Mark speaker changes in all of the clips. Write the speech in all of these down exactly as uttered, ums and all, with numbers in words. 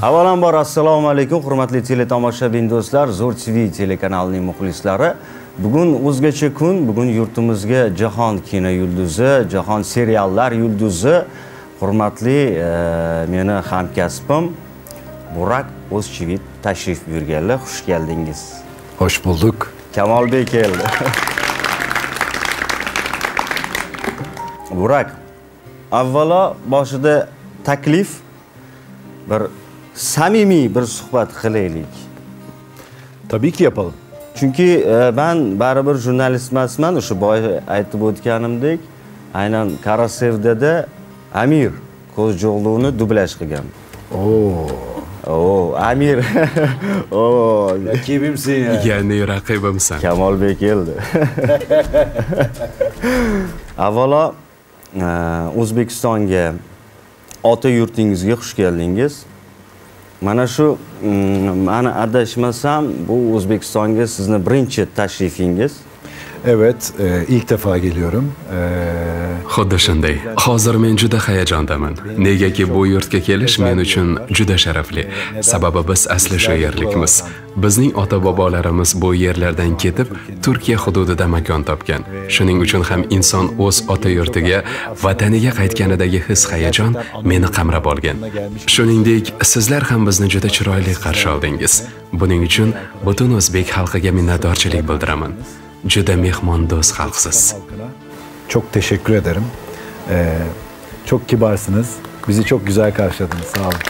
Speaker 1: Avvalambor assalomu alaykum hurmatli teletomoshabin do'stlar, Zo'r T V telekanalining muxlislari. Bugun o'zgacha kun, bugun yurtimizga jahon kino yulduzi, jahon seriallar yulduzi, hurmatli e, meni hamkasbim Burak O'zchivit tashrif buyurganlar. Xush keldingiz.
Speaker 2: Hoş bulduk.
Speaker 1: Kamolbek keldi. Burak, avvalo boshida taklif bir samimiy bir suhbat qilaylik.
Speaker 2: Tabii ki yapalım.
Speaker 1: Chunki e, ben baribir jurnalist emasman, o'sha boy aytib o'tganimdek, aynan Karasevda da Amir Ko'zjo'g'lovni dublyaj qilgan.
Speaker 2: Oo.
Speaker 1: Oo, Amir. Oo,
Speaker 2: Rakibimsin ya.
Speaker 3: Yani raqibimsan.
Speaker 1: Kamolbek keldi. Avvalo O'zbekistonga, ota yurtingizga xush keldingiz. Mana shu, mani adashmasam, bu O'zbekistonga sizni birinchi tashrifingiz.
Speaker 2: Evet, e, ilk defa geliyorum.
Speaker 3: Xuddi shunday. Hozir men juda hayajondaman. Negaki bu yurtga kelish men uchun juda sharafli. Sababi biz asli shu yerlikmiz. Bizning ota-bobolarimiz bu yerlardan ketib, Turkiya hududida makon topgan. Shuning uchun ham inson o'z ota yurtiga, vataniga qaytganidagi his-hayajon meni qamrab olgan. Shuningdek, sizlar ham bizni juda chiroyli qarshi oldingiz. Buning uchun butun o'zbek xalqiga minnatdorchilik bildiraman. Juda mehmondo'st xalqsiz.
Speaker 2: Çok teşekkür ederim. Ee, çok kibarsınız. Bizi çok güzel karşıladınız. Sağ olun.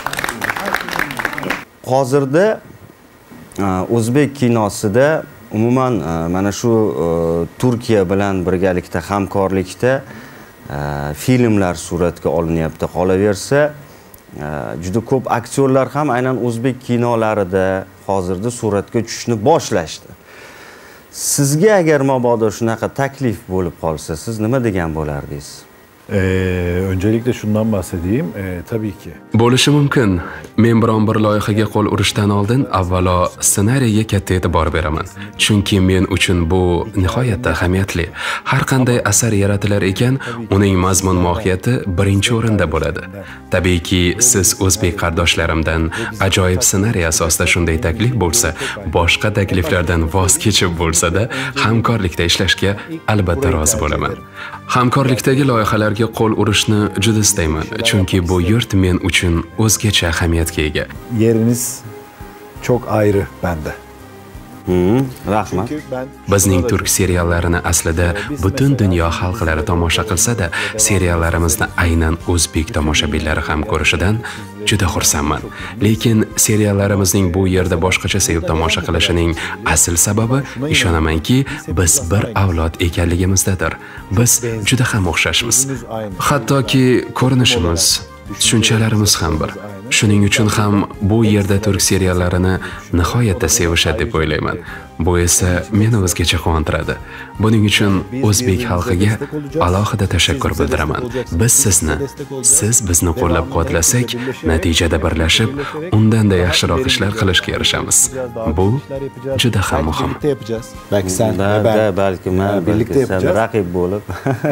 Speaker 1: Hozirda o'zbek kinosida umuman mana shu Turkiya bilan birgalikda hamkorlikda filmlar suratga olinyapti. Qolaversa, juda ko'p aktyorlar ham aynan o'zbek kinolarida hozirda suratga tushishni boshlashdi. Sizga agar mabodo shunaqa taklif bo'lib qolsa, siz nima degan bo'lardingiz?
Speaker 2: Ee, öncelikle şundan bahsedeyim. Ee, tabii ki.
Speaker 3: Bo'lishi mumkin. Men biron bir loyihaga qo'l urishdan oldin avvalo ssenariyga katta e'tibor beraman. Chunki men uchun bu nihoyatda ahamiyatli. Har qanday asar yaratilar ekan, uning mazmun mohiyati birinchi o'rinda bo'ladi. Tabiiyki, siz o'zbek qardoshlarimdan ajoyib ssenariy asosida shunday taklif bo'lsa, boshqa takliflardan voz kechib bo'lsa-da, hamkorlikda ishlashga albatta rozi bo'laman. Hamkorlikdagi loyihalarga qo'l urishni juda istayman, chunki bu yurt men uchun o'zgacha ahamiyatga ega.
Speaker 2: Yeriniz çok ayrı bende.
Speaker 1: Hmm, rahmat.
Speaker 3: Bizning turk seriallarini aslida butun dunyo xalqlari tomosha qilsa-da, seriallarimizni aynan o'zbek tomoshabinlari ham ko'rishidan juda xursandman. Lekin seriallarimizning bu yerda boshqacha sevib tomosha qilishining asl sababi ishonamanki, biz bir avlod ekanligimizdadir. Biz juda ham o'xshashmiz. Hattoki ko'rinishimiz, tushunchalarimiz ham bir. Shuning uchun ham bu yerda turk seriallarini nihoyatda sevishadi deb o'ylayman. Bu esa meni o'zgacha quvontiradi. Buning uchun o'zbek xalqiga alohida tashakkur bildiraman. Biz sizni, siz bizni qo'llab-quvvatlasak, natijada birlashib, undanda yaxshiroq ishlar qilishga erishamiz. Bu juda ham muhim.
Speaker 2: Belki sen
Speaker 1: da,
Speaker 2: ve ben
Speaker 1: da, balki men
Speaker 2: birlikte
Speaker 1: balki sen
Speaker 2: yapacağız.
Speaker 1: raqib bo'lib.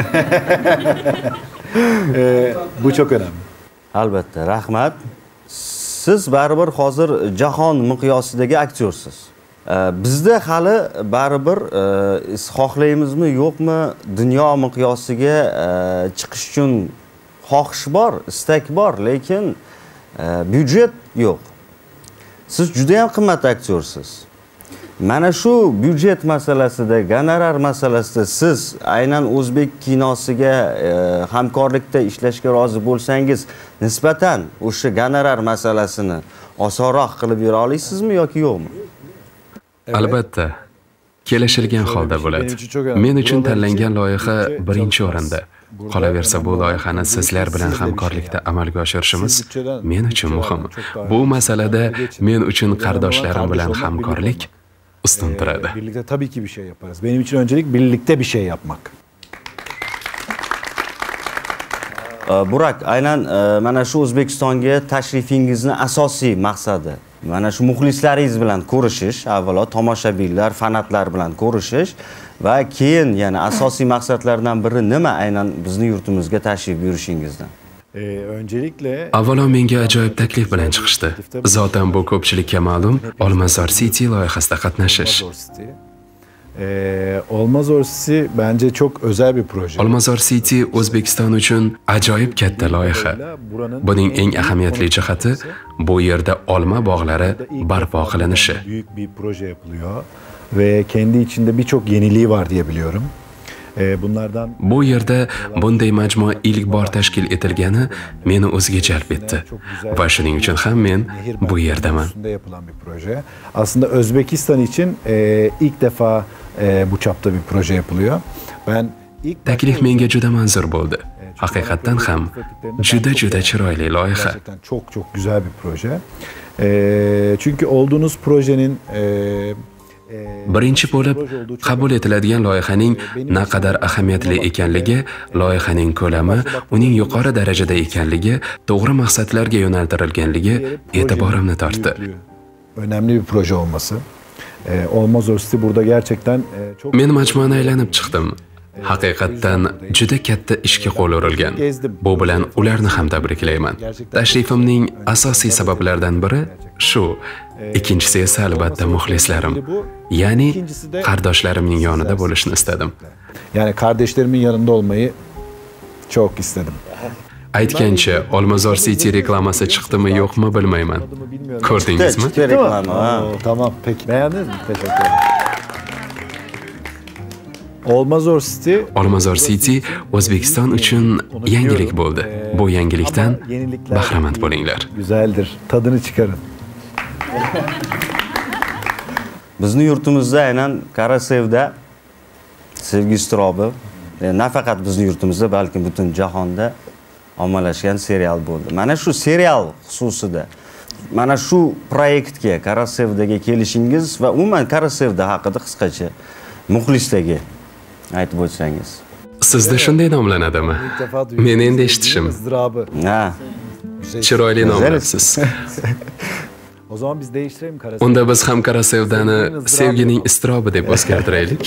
Speaker 2: Ee, bu çok önemli.
Speaker 1: Albatta, rahmat. Siz baribir hozir jahon miqyosidagi aktyorsiz. Bizda hali baribir xohlaymizmi yo'qmi, dunyo miqyosiga chiqish uchun xohish bor, istak bor, lekin byudjet yo'q. Siz juda ham qimmat aktyorsiz. Mana shu byudjet masalasida, gonorar masalasida siz aynan o'zbek kinosiga hamkorlikda ishlashga rozi bo'lsangiz, nisbatan o'sha gonorar masalasini osonroq qilib bera olasizmi yoki yo'qmi?
Speaker 3: Albatta, kelishilgan holda bo'ladi. Men uchun tanlangan loyiha birinchi o'rinda. Qolaversa bu loyihani sizlar bilan hamkorlikda amalga oshirishimiz men uchun muhim. Bu masalada men uchun qardoshlarim bilan hamkorlik ustun turadi.
Speaker 2: Birlikte tabii ki bir şey yaparız. Benim için öncelik birlikte bir şey yapmak.
Speaker 1: Burak, aynan mana shu O'zbekistonga tashrifingizni asosiy maqsadi mana shu muxlislaringiz bilan ko'rishish, avvalo tomoshabinlar, fanatlar bilan ko'rishish va keyin yana asosiy maqsadlardan biri nima aynan bizning yurtimizga tashrif buyurishingizdan?
Speaker 2: Öncelikle
Speaker 3: Avvalo menga ajoyib taklif bilan chiqishdi. Zotan bu ko'pchilikka ma'lum Olmazor City loyihasida qatnashish.
Speaker 2: Ee, Olmazor City bence çok özel bir proje.
Speaker 3: Olmazor City O'zbekiston uchun ajoyib katta loyiha. Buning eng ahamiyatli jihati bu yerda olma bog'lari barpo qilinishi.
Speaker 2: Büyük bir proje yapılıyor ve kendi içinde birçok yeniliği var diye biliyorum. Ee, bunlardan
Speaker 3: Bu yerda bunday majmua ilk bor tashkil etilgani meni o'ziga jalb etdi va shuning uchun ham men bu yerdaman.
Speaker 2: Yapılan bir proje. Aslında Özbekistan için e, ilk defa e, bu çapta bir proje yapılıyor. Ben ilk
Speaker 3: Taklif menga juda manzur bo'ldi. Haqiqatan ham juda juda chiroyli loyiha.
Speaker 2: Gerçekten çok çok güzel bir proje. E, çünkü olduğunuz projenin e,
Speaker 3: Birinchi bo'lib, qabul etiladigan loyihaning naqadar ahamiyatli ekanligi, loyihaning ko'lami, uning yuqori darajada ekanligi, to'g'ri maqsadlarga yo'naltirilganligi e'tiborimni tortdi.
Speaker 2: Önemli bir proje olması. Ee, Olmazor City burada gerçekten e, çok
Speaker 3: Men majmuani aylanib chiqdim. Haqiqatdan juda katta ishga qo'l urilgan. Bu bilan ularni ham tabriklayman. Tashrifimning asosiy sabablaridan biri shu. Ikkinchisi esa albatta muxlislarim. Ya'ni qardoshlarimning yonida bo'lishni istadim.
Speaker 2: Yani kardeşlerimin yanında olmayı çok istedim.
Speaker 3: Aytgancha, Olmazor City reklamasi chiqdimi yo'qmi bilmayman. Ko'rdingizmi?
Speaker 1: Chiqdi reklama.
Speaker 2: Oo, tamam, peki. Beğendiniz mi? Teşekkür ederim. Olmazor City
Speaker 3: Olmazor City O'zbekiston uchun yangilik bo'ldi. Bu yangilikdan bahramand bo'linglar.
Speaker 2: Güzeldir. Tadını çıkarın.
Speaker 1: Bizni yurtimizda aynan Karasevda sevgi iztirobi nafaqat bizni yurtimizda, balki butun jahonda ommalashgan serial bo'ldi. Mana shu serial xususida, mana shu proyektga Karasevdaga kelishingiz va umuman Karasevda haqida qisqacha muxlislarga aytib o'tsangiz.
Speaker 3: Sizda shunday nomlanadimi? Men endi eshitishim.
Speaker 1: Ha.
Speaker 3: Chiroyli nomlabsiz.
Speaker 2: O zaman biz değiştirelim Karasevda.
Speaker 3: Unda biz ham Karasevdani sevgining iztirobi deb o'zgartiraylik.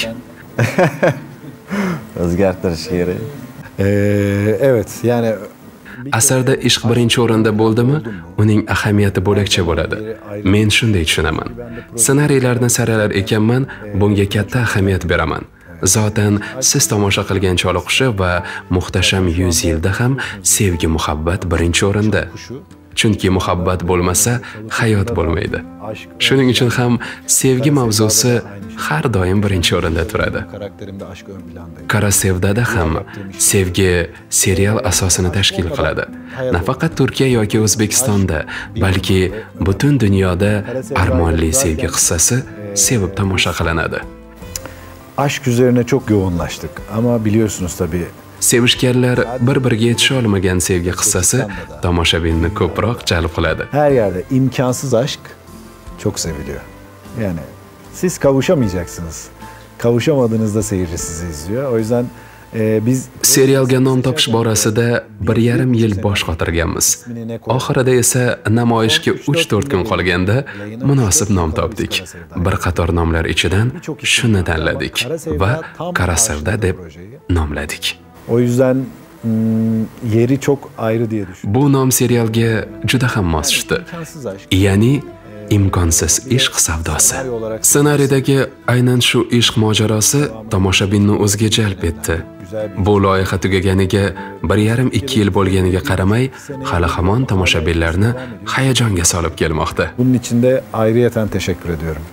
Speaker 1: O'zgartirish kerak.
Speaker 2: Ee, evet, yani
Speaker 3: Asarda ishq birinchi o'rinda bo'ldimi, uning ahamiyati bo'lakcha bo'ladi. Men shunday tushunaman. Ssenariylarni saralar ekanman, bunga katta ahamiyat beraman. Zotan siz tomosha qilgan Choliqushi va Muhtasham yuz yilda ham sevgi muhabbat birinchi o'rinda. Chunki muhabbat bo'lmasa, hayot bo'lmaydi. Shuning uchun ham sevgi mavzusi har doim birinchi o'rinda turadi. Karasevdada ham sevgi serial asosini tashkil qiladi. Nafaqat Turkiya yoki O'zbekistonda, balki butun dunyoda armonli sevgi qissasi sevib tomosha qilinadi.
Speaker 2: Aşk üzerine çok yoğunlaştık ama biliyorsunuz tabii.
Speaker 3: Sevishganlar bir-biriga yetisha olmagan sevgi qissasi tomoshabinni ko'proq jalb qiladi.
Speaker 2: Her yerde imkansız aşk çok seviliyor. Yani siz kavuşamayacaksınız. Kavuşamadığınızda seyirci sizi izliyor. O yüzden e, biz
Speaker 3: serialga nom topish borasida bir yarim yil bosh qotirganmiz. Oxirida esa namoyishga uch to'rt kun qolganda munosib nom topdik. Bir qator nomlar ichidan shuni tanladik va Karasevda deb nomladik.
Speaker 2: O yüzden hmm, yeri çok ayrı diye düşünüyorum.
Speaker 3: Bu nom serialga juda ham mos tushdi. Ya'ni imkonsiz ishq savdosi. Ssenariydagi aynan shu ishq mojarosi tomoshabinni o'ziga jalb etdi. Bu loyiha tugaganiga bir yarim ikki yil bo'lganiga qaramay, hali hamon tomoshabinlarni hayajonga solib kelmoqda.
Speaker 2: Bunun için de ayrıyeten teşekkür ediyorum.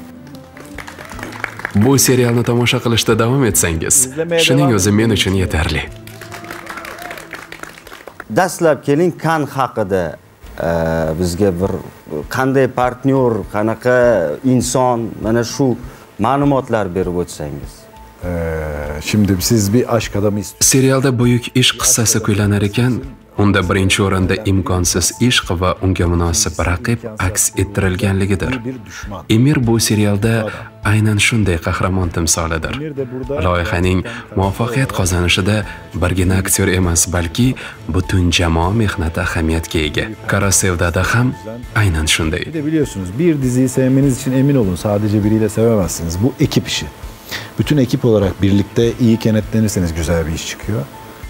Speaker 3: Bu serialni tomosha qilishda davom etsangiz, shuning o'zi men uchun yetarli.
Speaker 1: Dastlab keling Kan haqida bizga bir qanday partnyor, qanaqa inson, mana shu ma'lumotlar berib o'tsangiz.
Speaker 2: Ee, şimdi siz bir aşk adamı istiyorsunuz.
Speaker 3: Serialda buyuk ishq qissasi kuylanar ekan, unda birinchi o'rinda imkonsiz ishq va unga munosib raqib aks ettirilganligidir. Emir bu serialda aynan shunday qahramon timsolidir. Loyihaning muvaffaqiyat qozonishida birgina aktyor emas, balki butun jamoa mehnati ahamiyatga ega. Karasevdada ham aynan shunday.
Speaker 2: Bir de biliyorsunuz, bir diziyi sevmeniz için emin olun, sadece biriyle sevemezsiniz. Bu ekip işi. Bütün ekip olarak birlikte iyi kenetlenirseniz güzel bir iş çıkıyor.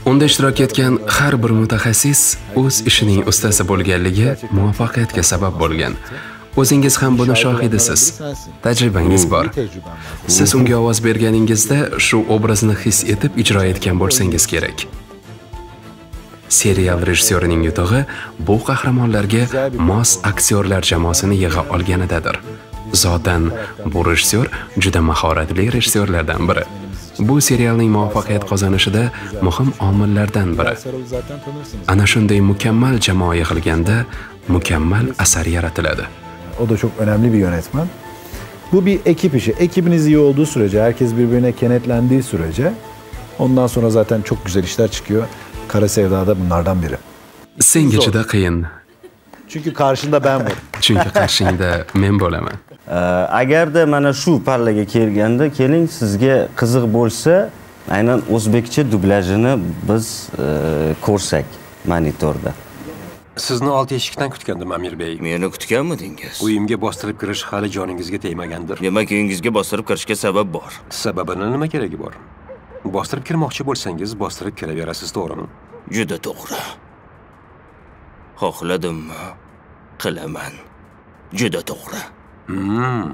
Speaker 3: Unda ishtirok etgan har bir mutaxassis o'z ishining ustasi bo'lganligi muvaffaqiyatga sabab bo'lgan. O'zingiz ham buni shohidisiz. Tajribangiz bor. Siz unga ovoz berganingizda shu obrazni his etib ijro etgan bo'lsangiz kerak. Serial rejissyorining yutug'i bu qahramonlarga mos aktyorlar jamoasini yig'a olganidadir. Zotan bu rejissyor juda mahoratli rejissyorlardan biri. Bu serialning muvaffaqiyat qozonishida muhim omillardan biri. Ana shunday mukammal jamoa yig'ilganda mukammal asar yaratiladi.
Speaker 2: O da çok önemli bir yönetmen. Bu bir ekip işi. Ekibiniz iyi olduğu sürece, herkes birbirine kenetlendiği sürece ondan sonra zaten çok güzel işler çıkıyor. Kara Sevda da bunlardan biri.
Speaker 3: Senga juda qiyin.
Speaker 2: Çünkü karşında ben varım.
Speaker 3: Chunki qarshingda men bo'laman.
Speaker 1: Agarda mana shu pallaga kelganda, keling sizga qiziq bo'lsa, aynan o'zbekcha dublajini biz ko'rsak monitorda.
Speaker 4: Sizni old eshikdan kutgandim, Amir Bey.
Speaker 5: Meni kutganmidingiz?
Speaker 4: Uyimga bostirib kirish hali joningizga tegmagandir.
Speaker 5: Demak, uyingizga bostirib kirishga sabab bor.
Speaker 4: Sababini nima keragi bor? Bostirib kirmoqchi bo'lsangiz, bostirib kiraverasiz, to'g'rimi?
Speaker 5: Juda to'g'ri. Xohladimmi? Qilaman. Juda to'g'ri.
Speaker 4: Hmm.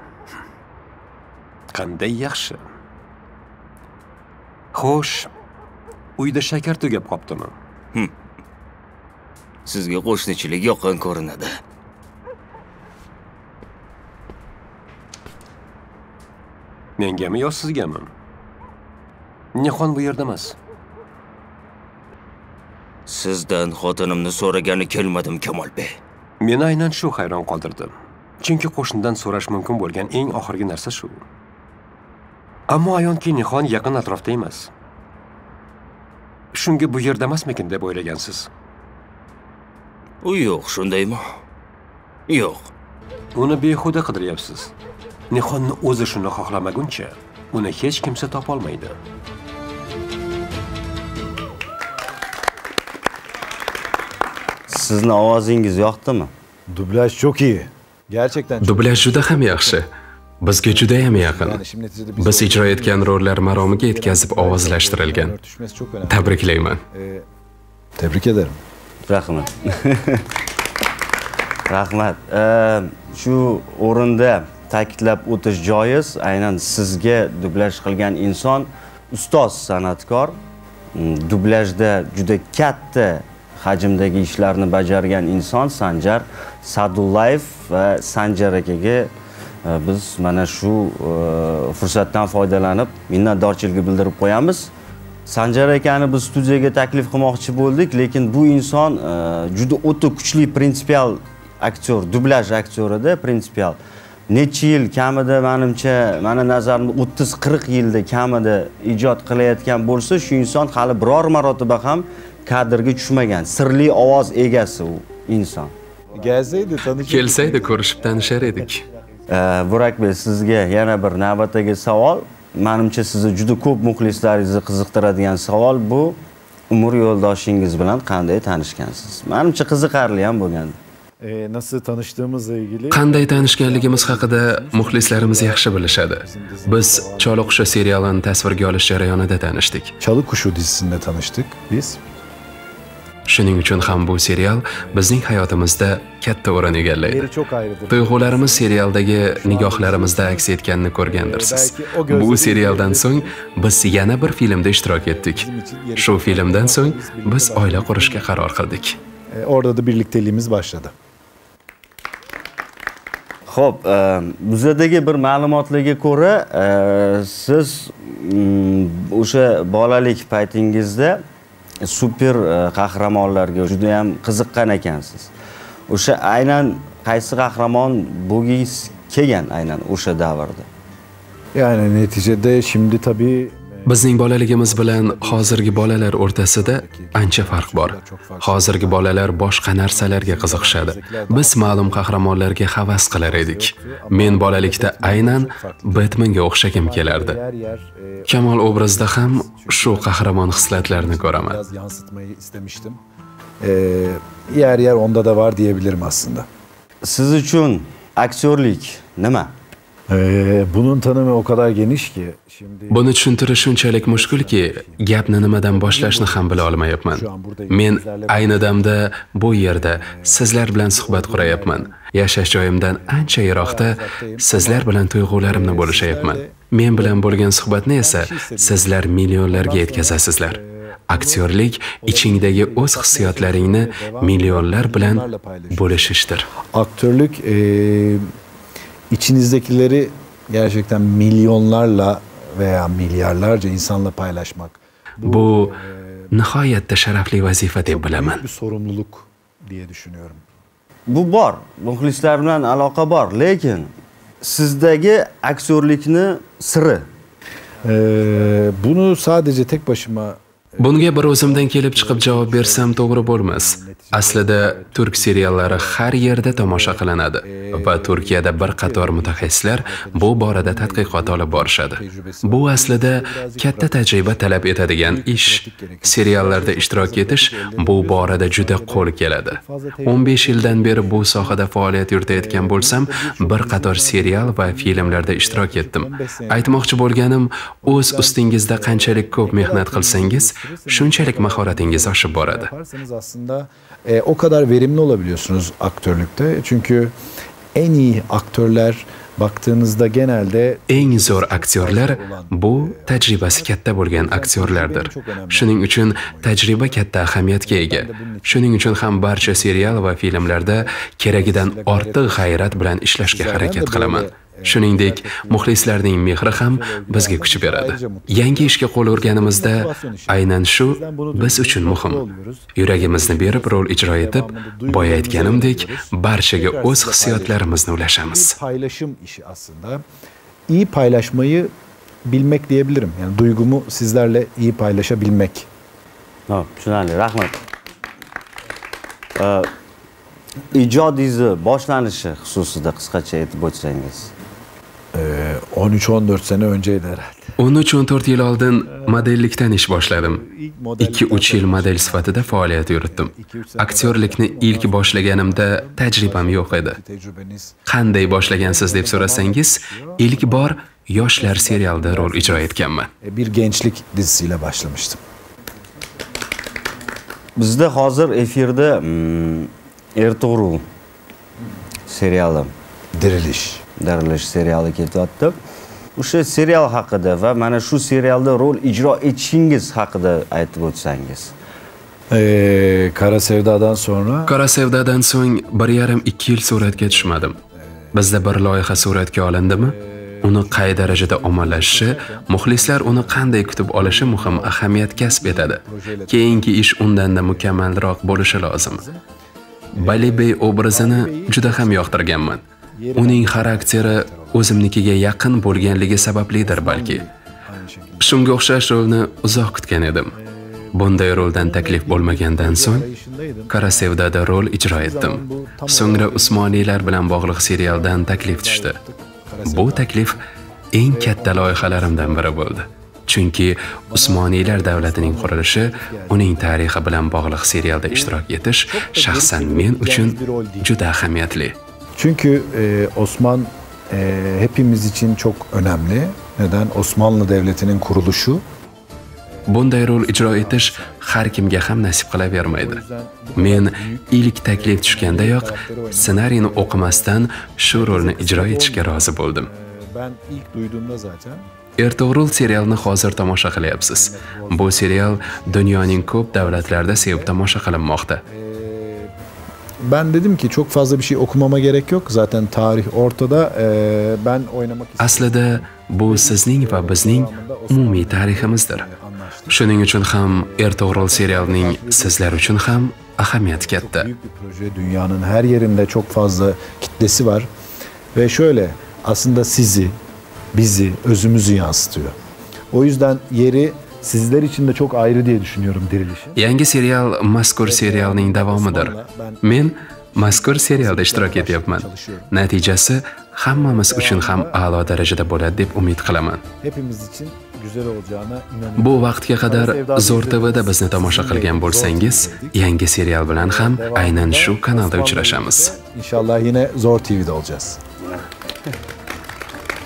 Speaker 4: Qanday yaxshi. Xo'sh, uyda shakar tugab qoptimi?
Speaker 5: Hm. Sizga qo'shnichilik yoqqan ko'rinadi.
Speaker 4: Mengami yo sizgami? Nixon bu yerda emas.
Speaker 5: Sizdan xotinimni so'ragani kelmadim, Kamol Bey.
Speaker 4: Meni aynan shu hayron qoldirdi. Chunki qo'shnidan so'rash mumkin bo'lgan eng oxirgi narsa shu. Ammo ayonki Nixon yaqin atrofda emas. Shunga bu yerda emasmikin deb o'ylagansiz?
Speaker 5: U yo'q, shundaymi? Yo'q.
Speaker 4: Uni behuda qidiryapsiz. Nixonni o'zi shuni xohlamaguncha, uni hech kimsa topolmaydi.
Speaker 1: Sizni ovozingiz yoqdimi?
Speaker 2: Dublaj çok iyi. Gerçekten çok.
Speaker 3: Dublaj juda ham yaxshi. Bizga juda ham yaqin. Biz ijro etgan rollar maromiga yetkazib ovozlashtirilgan. Tabriklayman.
Speaker 2: Tebrik ederim.
Speaker 1: Rahmat. Rahmat. Shu o'rinda ta'kidlab o'tish joiz, aynan sizga dublaj qilgan inson ustoz san'atkor, dublajda juda katta hajmdagi ishlarni bajargan inson Sanjar Sadullayev va Sanjar akaga biz mana shu fursatdan foydalanib minnatdorchilik bildirib qo'yamiz. Sanjar akani biz studiyaga taklif qilmoqchi bo'ldik, lekin bu inson juda o'ta kuchli prinsipial aktyor, dublaj aktyorida prinsipial. Necha yil kamida menimcha, meni nazarimda o'ttiz qirq yilda kamida ijod qilayotgan bo'lsa, shu inson hali biror marotaba ham kadrga tushmagan, sirli ovoz egasi u inson.
Speaker 2: Gelseydi tanışırdık.
Speaker 3: Kelsaydi ko'rishib tanishar edik.
Speaker 1: Burak Bey, sizga yana bir navbatdagi savol. Menimcha sizni juda ko'p muxlislaringizni qiziqtiradigan savol bu. Umr yo'ldoshingiz bilan qanday tanishgansiz? Menimcha qiziqarli ham bo'lgan.
Speaker 2: Ee, nasıl tanıştığımızla ilgili
Speaker 3: Qanday tanishganligimiz haqida muxlislarimiz yaxshi bilishadi. Biz Choliq qushi serialini tasvirga olish jarayonida tanishdik.
Speaker 2: Çalı Kuşu dizisinde tanıştık biz.
Speaker 3: Shuning uchun ham bu serial bizning hayotimizda katta o'rin egallaydi.
Speaker 2: Yeri çok ayrıdır.
Speaker 3: Tuyg'ularimiz serialdagi nigohlarimizda aks etganini ko'rgandirsiz. Bu serialdan so'ng biz yana bir filmda ishtirok etdik. Shu filmdan so'ng biz oila qurishga qaror qildik.
Speaker 2: Ee, orada da birlikteliğimiz başladı.
Speaker 1: Xo'p, bizdagi bir ma'lumotlarga ko'ra, siz o'sha bolalik paytingizda super qahramonlarga juda ham qiziqqan ekansiz. O'sha aynan qaysi qahramon bo'lgingiz kelgan aynan o'sha davrda?
Speaker 2: Yani neticede şimdi tabii
Speaker 3: Bizning bolaligimiz bilan hozirgi bolalar o'rtasida ancha farq bor. Hozirgi bolalar boshqa narsalarga qiziqishadi. Biz ma'lum qahramonlarga havas qilar edik. Men bolalikda aynan Batmanga o'xshagim kelardi. Kamol obrazida ham shu qahramon hislatlarni ko'raman.
Speaker 2: biraz yansıtmayı istemiştim. Ee, yer yer onda da var diyebilirim aslında.
Speaker 1: Siz uchun aktyorlik nima?
Speaker 2: Ee, bunun tanımı o kadar geniş ki. Şimdi
Speaker 3: Buni tushuntirish shunchalik mushkulki, gapni nimadan boshlashni ham bila olmayapman. Men ayni damda bu yerda sizlar bilan suhbat qurayapman. Yashash joyimdan ancha yiroqda sizlar bilan tuyg'ularimni bo'lishayapman. Men bilan bo'lgan suhbatni esa sizlar millionlarga yetkazasizlar. Aktyorlik ichingdagi o'z hissiyotlaringni millionlar bilan bo'lishishdir.
Speaker 2: Aktörlük e, içinizdekileri gerçekten milyonlarla veya milyarlarca insanla paylaşmak.
Speaker 3: Bu nihoyatda sharafli vazifa deb bilaman.
Speaker 2: Bir sorumluluk diye düşünüyorum.
Speaker 1: Bu bor, muxlislar bilan aloqa bor, lekin sizdagi aktyorlikni siri.
Speaker 2: Ee, bunu sadece tek başıma
Speaker 3: Bunga bir o'zimdan kelib chiqib javob bersam to'g'ri bo'lmas. Aslida turk seriallari har yerda tomosha qilinadi va Turkiyada bir qator mutaxassislar bu borada tadqiqot olib borishadi. Bu aslida katta tajriba talab etadigan ish. Seriallarda ishtirok etish bu borada juda qo'l keladi. o'n besh yildan beri bu sohada faoliyat yuritayotgan bo'lsam, bir qator serial va filmlarda ishtirok etdim. Aytmoqchi bo'lganim, o'z ustingizda qanchalik ko'p mehnat qilsangiz, shunchalik mahoratingiz oshib boradi.
Speaker 2: Aslında e, o kadar verimli olabiliyorsunuz aktörlükte. Çünkü en iyi aktörler baktığınızda genelde
Speaker 3: eng zo'r aktyorlar bu tajribasi katta bo'lgan aktyorlardir. Shuning uchun tajriba katta ahamiyatga ega. Shuning uchun ham barcha serial va filmlarda keragidan ortiq g'ayrat bilan ishlashga harakat qilaman. Shuningdek, muxlislarning mehri ham bizga kuch beradi. Yangi ishga qo'l urganimizda aynan shu biz uchun muhim. Yuragimizni berib rol ijro etib, boya aytganimdek, barchaga o'z hissiyotlarimizni ulashamiz.
Speaker 2: Paylaşım işi aslında. İyi paylaşmayı bilmek diyebilirim. Yani duygumu sizlerle iyi paylaşabilmek.
Speaker 1: Ha, tushunarli, rahmat. Ijodingizni boshlanishi xususida qisqacha aytib o'tsangiz.
Speaker 2: on üç on dört sene önceydi herhalde.
Speaker 3: o'n uch o'n to'rt yil oldin modellikdan ish boshladim. ikki uch yil model sifatida faoliyat yuritdim. Aktyorlikni ilk boshlaganimda tajribam yo'q edi. Qanday boshlagansiz deb so'rasangiz, ilk bor Yoshlar serialida rol ijro etganman.
Speaker 2: Bir gençlik dizisiyle başlamıştım.
Speaker 1: Bizda hozir efirda mm, Ertuğrul seriali,
Speaker 2: Diriliş.
Speaker 1: Dirilish seriali ketyapti. O'sha serial haqida va mana shu serialda rol ijro etishingiz haqida aytib o'tsangiz.
Speaker 2: Ee, Kara Sevda'dan sonra
Speaker 3: Kara Sevdadan so'ng bir yarim ikki yil suratga tushmadim. Bizda bir loyiha suratga olindimi? Uni qay darajada ommalashishi, muxlislar uni qanday kutib olishi muhim ahamiyat kasb etadi. Keyingi ish undan da mukammalroq bo'lishi lozim. Bali Bey obrazini juda ham yoqtirganman. Uning xarakteri o'zimnikiga yaqin bo'lganligi sabablidir balki. Shunga o'xshash rolni uzoq kutgan edim. Bunday roldan taklif bo'lmagandan so'ng Kara Sevdada rol ijro etdim. So'ngra Usmoniylar bilan bog'liq serialdan taklif tushdi. Bu taklif eng katta loyihalarimdan biri bo'ldi. Chunki Usmoniylar davlatining qurilishi, uning tarixi bilan bog'liq serialda ishtirok etish shaxsan men uchun juda ahamiyatli.
Speaker 2: Çünkü e, Osman e, hepimiz için çok önemli. Neden? Osmanlı Devleti'nin kuruluşu.
Speaker 3: Bunday rol ijro etish har kimga ham nasib qilavermaydi. Men ilk taklif tushgandayoq ssenariyni o'qimasdan shu rolni ijro etishga rozi bo'ldim.
Speaker 2: Ben ilk duyduğumda zaten
Speaker 3: Ertuğrul serialini hozir tomosha qilyapsiz. Bu serial dunyoning ko'p davlatlarida sevib tomosha qilinmoqda.
Speaker 2: Ben dedim ki çok fazla bir şey okumama gerek yok. Zaten tarih ortada. Ee, ben oynamak istedim.
Speaker 3: Aslida bu sizning va bizning umumiy tariximizdir. Shuning uchun ham Ertuğrul serialining sizlar uchun ham ahamiyati katta.
Speaker 2: Büyük bir proje. Dünyanın her yerinde çok fazla kitlesi var. Ve şöyle aslında sizi, bizi, özümüzü yansıtıyor. O yüzden yeri sizler için de çok ayrı diye düşünüyorum Dirilişi.
Speaker 3: Yangi serial mazkur serialning davomidir. Men mazkur serialda ishtirok etyapman. Natijasi hammamiz uchun ham a'lo darajada bo'ladi deb umid qilaman.
Speaker 2: Hepimiz için güzel olacağına inanıyorum.
Speaker 3: Bu vaqtga qadar Zo'r T V'da bizni tomosha qilgan bo'lsangiz, yangi serial bilan ham aynan shu kanalda uchrashamiz.
Speaker 2: İnşallah yine Zor T V'de olacağız.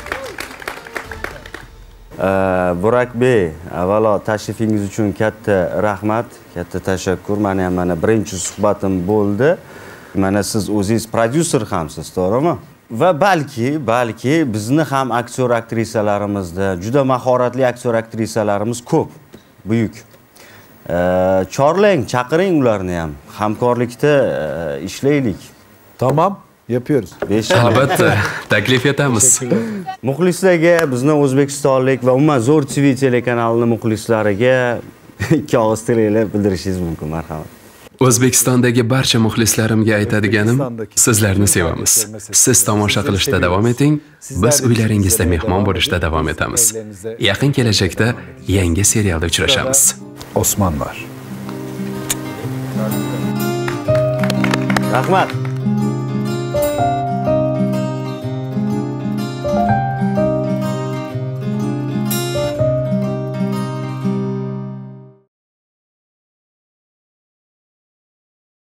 Speaker 1: Burakbey, avvalo tashrifingiz uchun katta rahmat, katta tashakkur. Meni ham mana birinchi suhbatim bo'ldi. Mana siz o'zingiz prodyuser hamsiz, to'g'rimi? Va balki, balki bizni ham aktyor aktrisalarimizda juda mahoratli aktyor aktrisalarimiz ko'p, buyuk. Chorlang, chaqiring ularni ham. Hamkorlikda ishlaylik.
Speaker 2: Tamam, yapıyoruz.
Speaker 3: Albatta, taklif etamiz.
Speaker 1: Muxlislarga, bizni O'zbekistonlik va umuman Zo'r T V telekanalining muxlislariga ikki og'iz tilaklar bildirishingiz mumkin, marhamat.
Speaker 3: O'zbekistondagi barcha muxlislarimga aytadiganim, sizlarni sevamiz. Siz tomosha qilishda davom eting, biz uylaringizda mehmon bo'lishda davom etamiz. Yaqin kelajakda yangi serialda uchrashamiz.
Speaker 2: Osman var.
Speaker 1: Rahmat.